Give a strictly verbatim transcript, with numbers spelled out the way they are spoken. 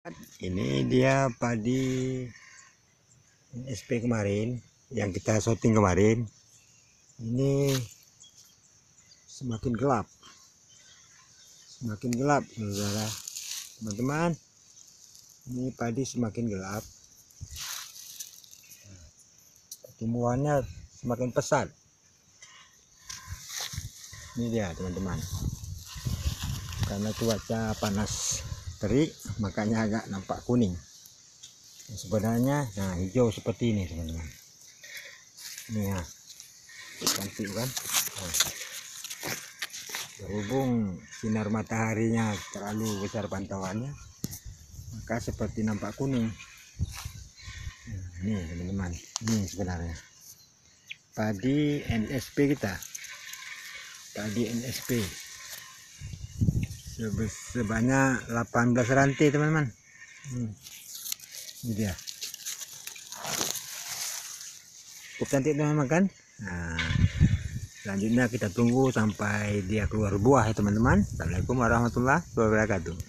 Ini dia padi S P kemarin yang kita syuting kemarin. Ini semakin gelap, semakin gelap, saudara, teman-teman. Ini padi semakin gelap, pertumbuhannya semakin pesat. Ini dia, teman-teman. Karena cuaca panas terik, makanya agak nampak kuning. Sebenarnya nah hijau seperti ini, teman-teman. Ini ya, cantik kan. Nah, berhubung sinar mataharinya terlalu besar pantauannya, maka seperti nampak kuning. Nah, ini teman-teman, ini sebenarnya padi N S P kita, padi N S P sebanyak delapan belas rantai, teman-teman. Hmm. Ini dia, cukup cantik, teman-teman kan. Nah, selanjutnya kita tunggu sampai dia keluar buah ya, teman-teman. Assalamualaikum warahmatullahi wabarakatuh.